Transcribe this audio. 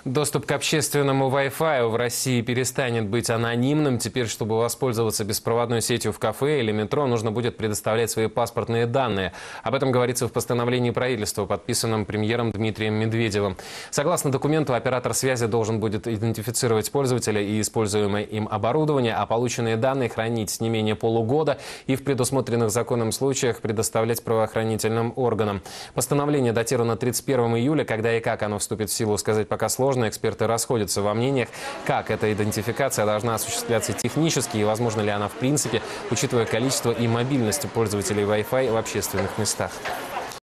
Доступ к общественному Wi-Fi в России перестанет быть анонимным. Теперь, чтобы воспользоваться беспроводной сетью в кафе или метро, нужно будет предоставлять свои паспортные данные. Об этом говорится в постановлении правительства, подписанном премьером Дмитрием Медведевым. Согласно документу, оператор связи должен будет идентифицировать пользователя и используемое им оборудование, а полученные данные хранить не менее полугода и в предусмотренных законом случаях предоставлять правоохранительным органам. Постановление датировано 31 июля. Когда и как оно вступит в силу, сказать пока сложно. Эксперты расходятся во мнениях, как эта идентификация должна осуществляться технически и возможно ли она в принципе, учитывая количество и мобильность пользователей Wi-Fi в общественных местах.